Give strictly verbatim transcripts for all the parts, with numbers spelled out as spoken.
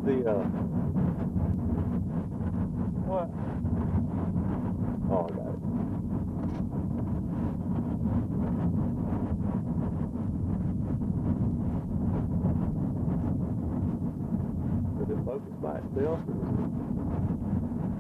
The, uh... What? Oh, I got it. Did it focus by itself? Or was it...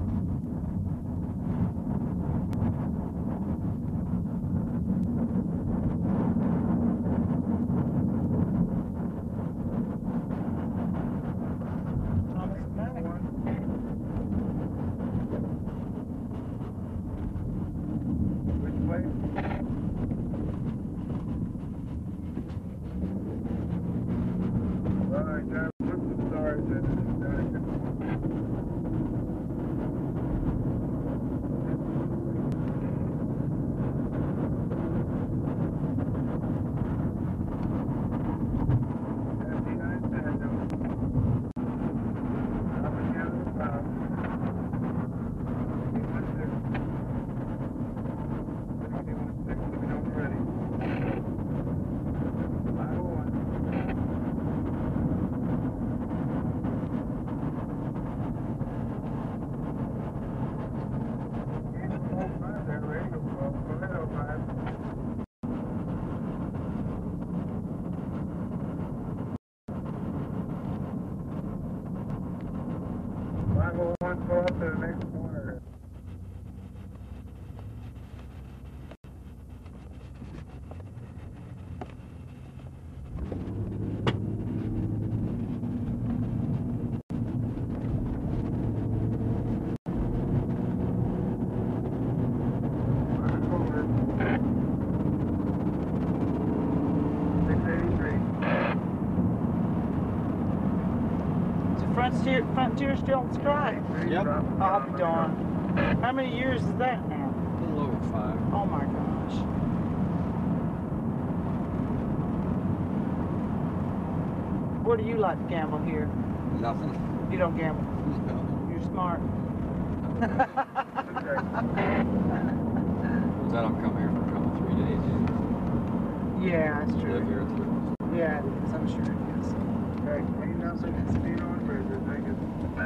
five oh one, pull up to the next corner. Frontier, Frontier still on strike? Yep. I'll be darned. How many years is that now? A little over five. Oh my gosh. Where do you like to gamble here? Nothing. You don't gamble. No. You're smart. What's that? I'm coming here for a couple, three days. Yeah, that's You live true. here through. Yeah, it is. I'm sure it is. Okay, clean up the speed on bridges. Thank you.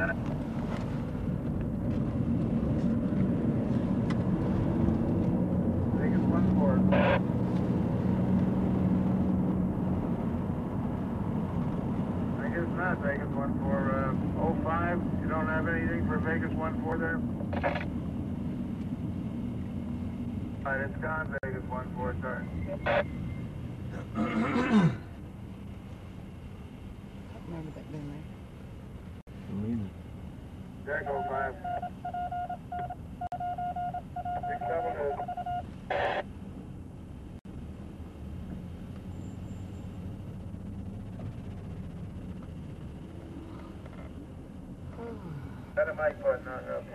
Vegas one four. Vegas not Vegas one four. Uh, oh five. You don't have anything for Vegas one four there? Alright, it's gone. Vegas one four. Sorry. Remember that being there. Jack oh five. Six seven is. Got a mic button on up.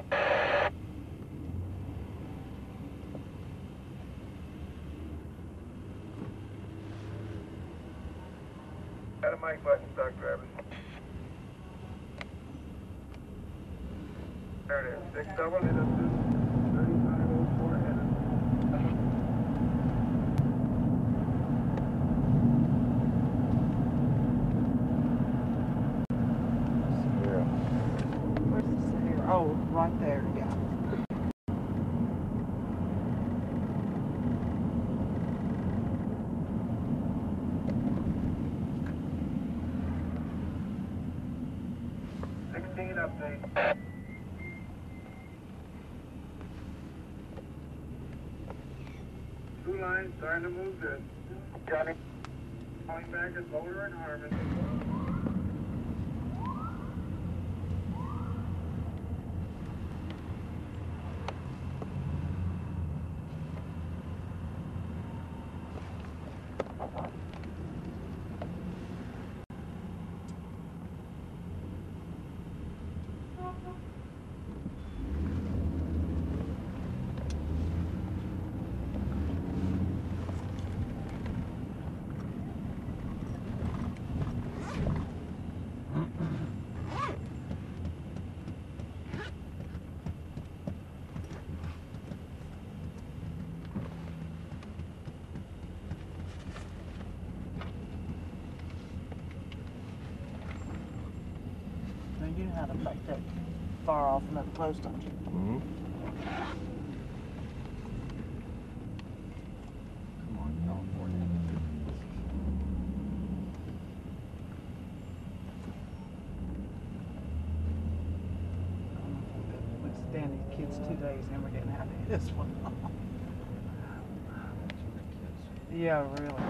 Got a mic button, Doug Travis. There it is. Six double it is. thirty-five oh four headed. Where's this here? Oh, right there, yeah. sixteen update. Two lines starting to move good. Johnny. Going back is Boulder and Harmon. you know how to make that far off another post, don't you? Mm-hmm. Come on, California. We stand these kids two days and we're getting out of this one. Yeah, really.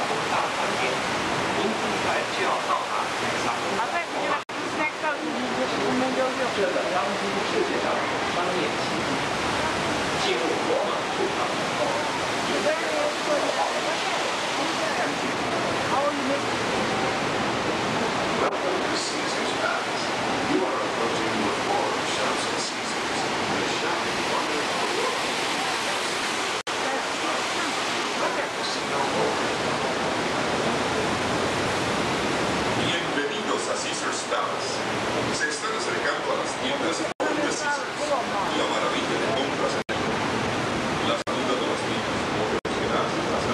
东大饭店，您很快就要到达海上。 I bet you like this next time you just remember your 这个当今世界上商业奇迹，进入罗马市场以后，也在这个做好了产品。 how you make Welcome to Caesar's Palace. You are approaching the floor of shops at Caesar's, the shopping wonder of the world. Casino open. Bienvenidos a Caesar's Palace. Se están acercando a las tiendas de Caesar's, la maravilla de compras en el mundo. Las dudas de los niños ofrecerán las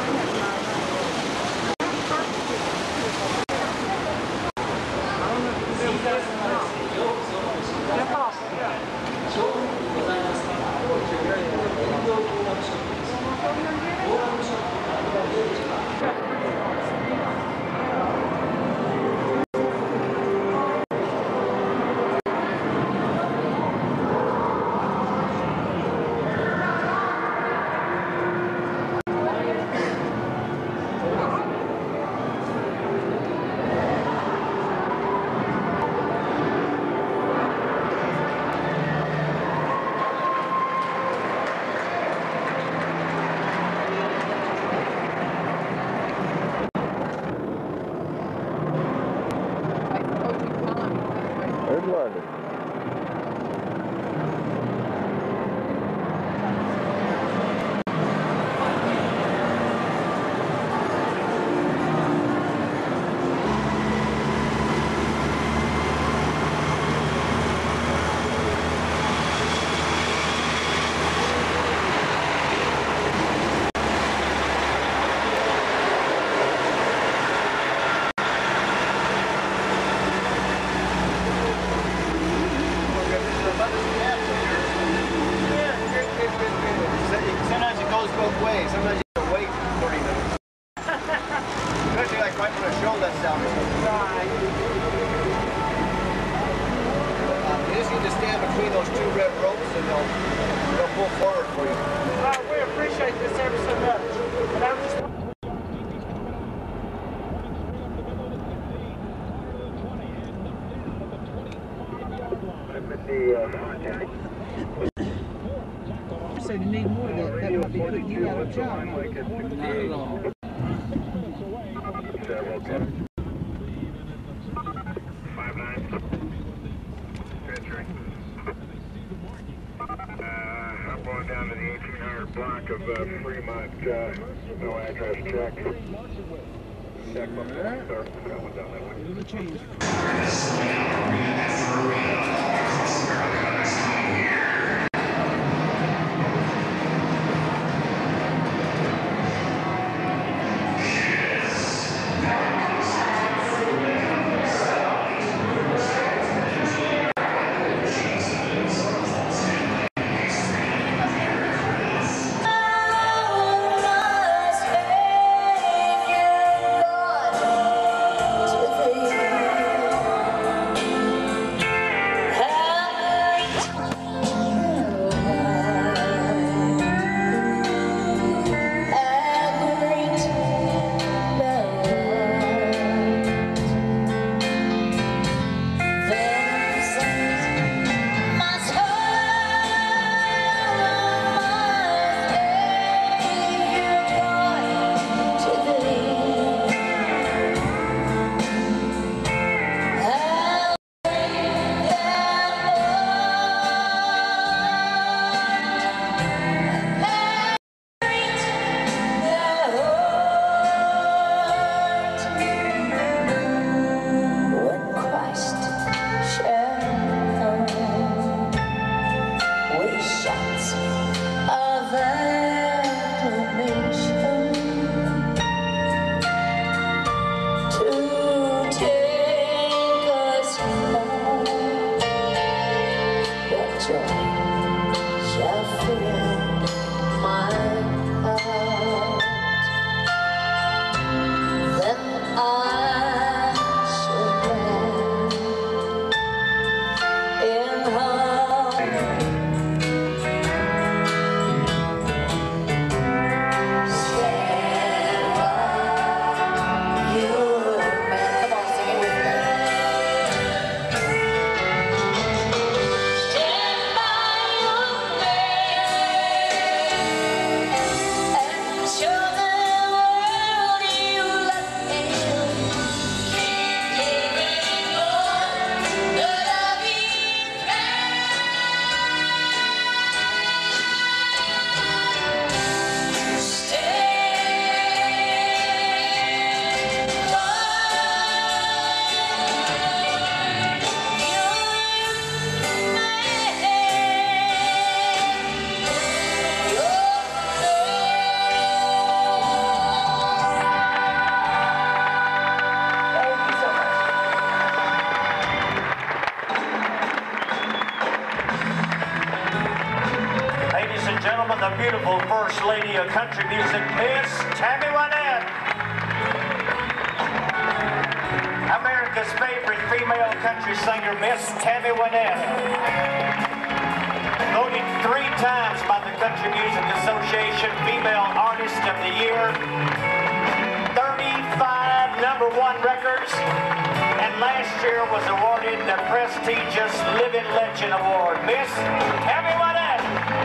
There's London. Sometimes it goes both ways. Sometimes you have to wait thirty minutes. Especially like right when a show lets down or something. Um, you just need to stand between those two red ropes and they'll, they'll pull forward for you. Uh, we appreciate this ever so much. And I'm just so you need more of that. That might be putting you out of job. Not at all. Five nine. Transferring. Uh, I'm going down to the eighteen hundred block of uh, Fremont. Uh, no address check. Check up there. Sir, that one down that way. Thank you. beautiful First Lady of Country Music, Miss Tammy Wynette. America's favorite female country singer, Miss Tammy Wynette. Voted three times by the Country Music Association Female Artist of the Year. thirty-five number one records. And last year was awarded the prestigious Living Legend Award. Miss Tammy Wynette.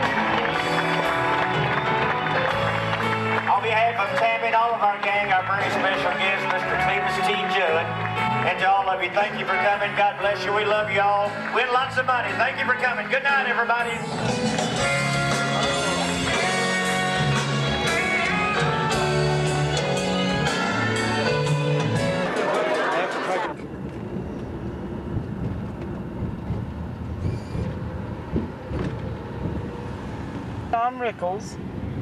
On behalf of Tammy and all of our gang, our very special guest, Mister Cletus T. Judd, and to all of you, thank you for coming. God bless you. We love you all. Win lots of money. Thank you for coming. Good night, everybody. Don Rickles.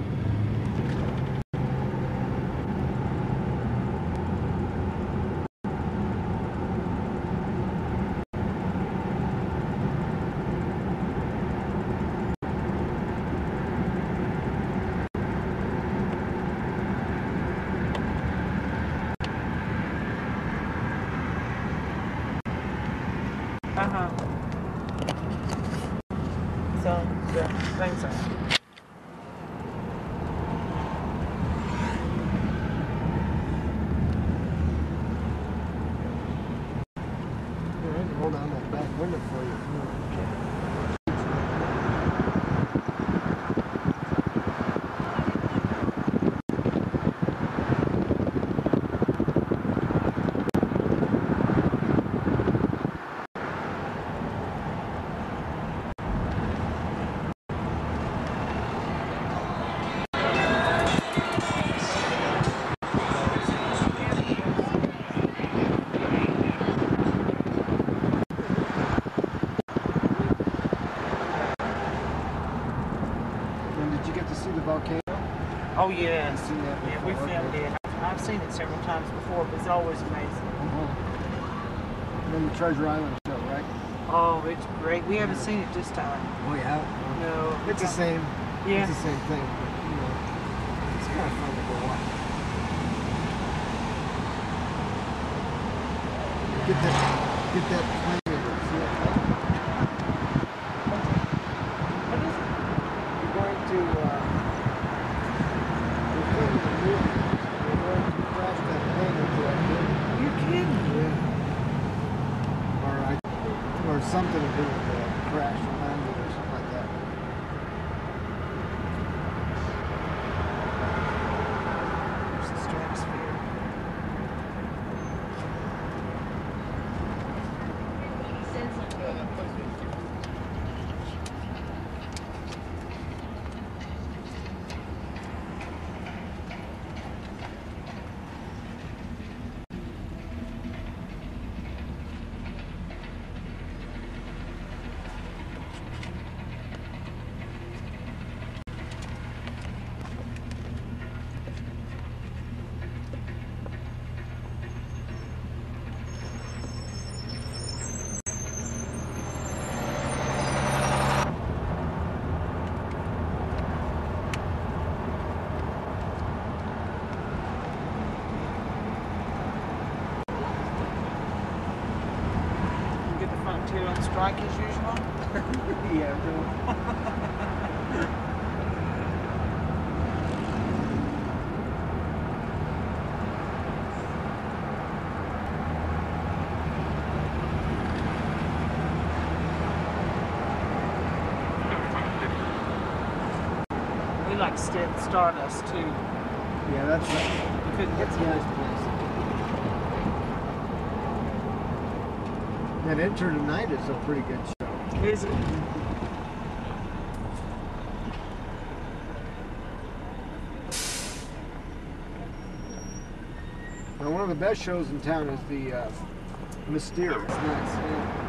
Uh-huh. So, yeah, thanks, sir. Hold on that back window for you. Did you get to see the volcano? Oh yeah, You've seen that yeah, we before, filmed okay. it. I've seen it several times before, but it's always amazing. Uh-huh. And then the Treasure Island show, right? Oh, it's great. We haven't seen it this time. Oh yeah. No. It's the same. Yeah. It's the same thing. But, you know, it's kind of fun to go watch. Get that. Get that plane. See that plane? What is it? We're going to. Uh, we're filming a movie. We're going to crash that plane into that building. You're kidding. Yeah. Or I, or something to do with the crash and landing or something like that. There's the stratosphere. Frontier on strike as usual? Yeah, We like St- Stardust too. yeah, that's right. We couldn't get That's a to nice it. place. That Enter Tonight is a pretty good show. Is it? Now, one of the best shows in town is the uh, Mystere. It's nice. Yeah.